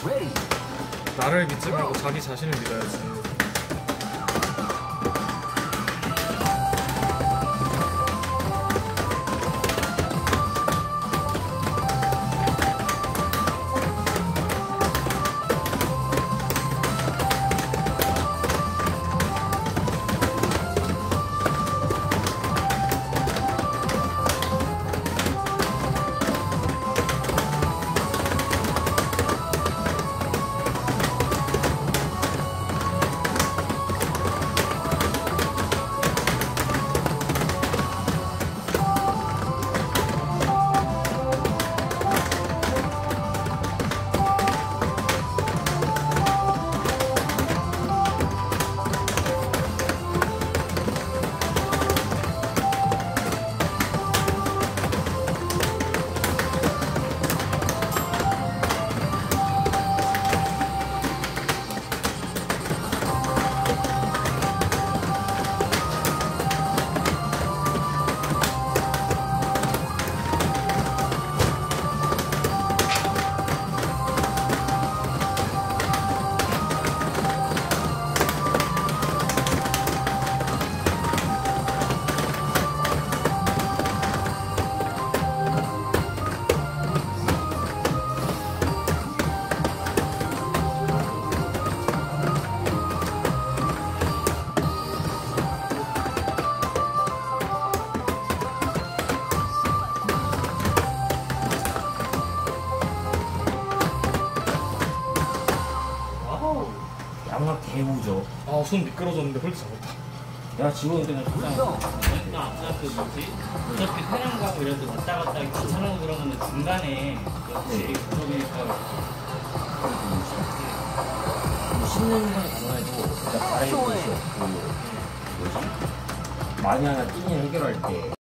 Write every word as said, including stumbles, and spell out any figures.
나를 믿지 말고 자기 자신을 믿어야지. 양락 개우죠. 아, 손 미끄러졌는데 홀드 잡았다. 내가 집어올 때는 그냥 그러니까 아까 그 뭐지? 어차피 태양 가고 이래도 왔다 갔다 귀찮아서 그러면 중간에 역시 그러니까 십 년간 가능해도 진짜 바람이 그 뭐지? 많이 하나 끼니 해결할 때